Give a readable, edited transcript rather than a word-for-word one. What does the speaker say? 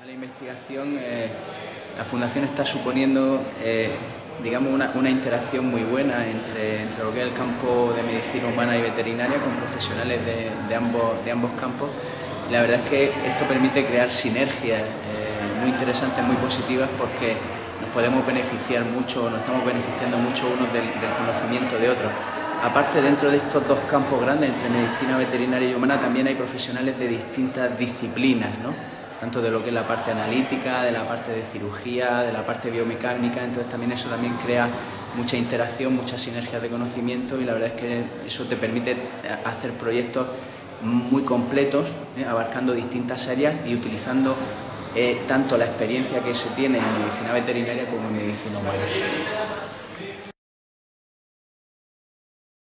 La investigación, la Fundación está suponiendo digamos una interacción muy buena entre lo que es el campo de medicina humana y veterinaria con profesionales de ambos campos. La verdad es que esto permite crear sinergias muy interesantes, muy positivas, porque nos podemos beneficiar mucho, nos estamos beneficiando mucho unos del conocimiento de otros. Aparte, dentro de estos dos campos grandes, entre medicina veterinaria y humana, también hay profesionales de distintas disciplinas, ¿no? Tanto de lo que es la parte analítica, de la parte de cirugía, de la parte biomecánica. Entonces también eso crea mucha interacción, muchas sinergias de conocimiento, y la verdad es que eso te permite hacer proyectos muy completos, abarcando distintas áreas y utilizando tanto la experiencia que se tiene en medicina veterinaria como en medicina humana.